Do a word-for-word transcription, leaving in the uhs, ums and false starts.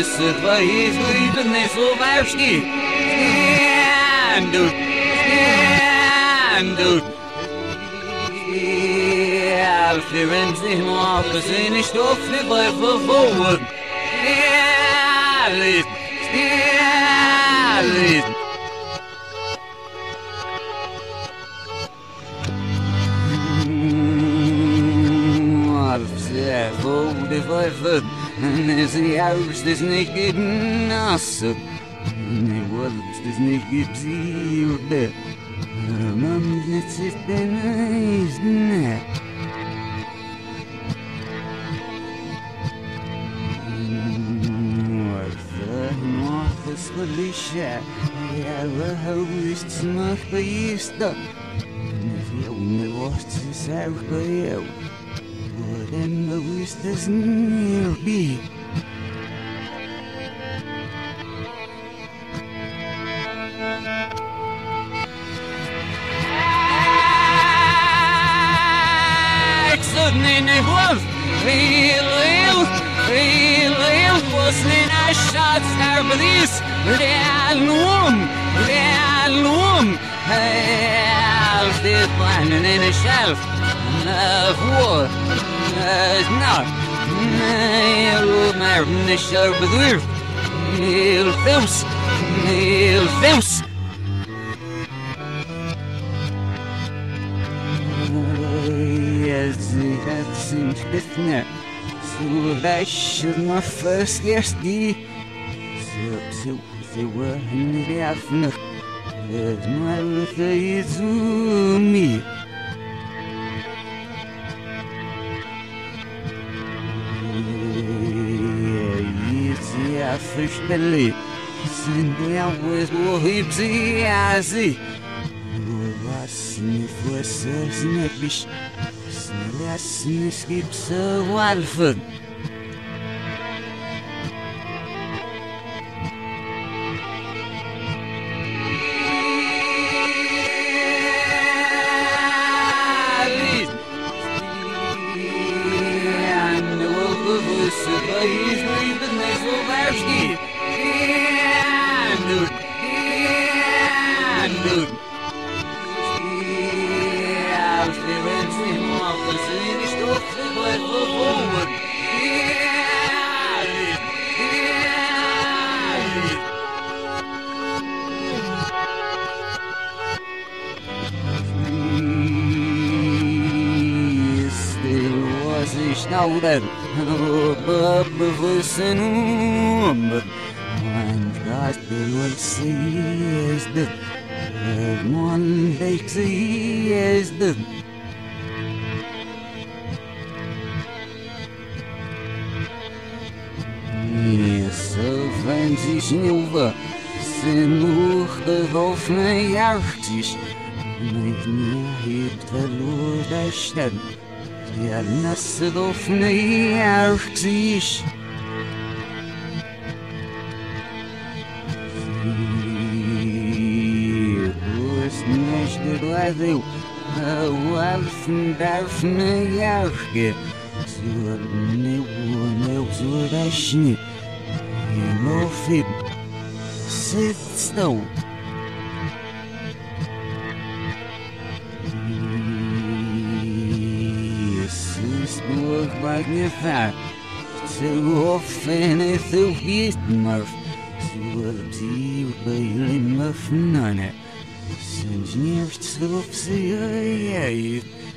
твои злыбные словашки. Станут, станут. Ференцы мокрые, не что в forward. Станут, станут. De vijven, en is de oudste is niet genassen. Nee, wat is niet gezierde. Mam, net zit in huis, nee. Nog eens gelisje, ja, we houden het nog bij je stad. En veel meer wordt ze zelf bij jou. En the wish is near me. Excellent in wolf, real, real, real, real, was in a shot star police, real room, real room, half the planet in a shelf of war. Not heel maar nischer bedurf heel films heel films yes het sind bitne so rasch my first yes die so so they were in the afternoon it's my little is me. Officially, Cindy, I was what he azi. Was nicht was es nicht, lass nicht gibt so Walfen. Snowden, oh, bewussten Umber. Mein Gott, du willst sie ist das. Man denkt, sie ist das. So wenn sie schnüffeln, sind hoch auf mir jachtig. Mit mir hebt verlor der Stadt. Ja, nasse auf mir jachtig. Du bist nicht der Gleiche. Walfen darf mir jachtig. So ne wo so der Schnitt. No fit. Sit still. Sis boog like me fat. So often I feel beast murf. So up to you, baby, muff none. Since near so see,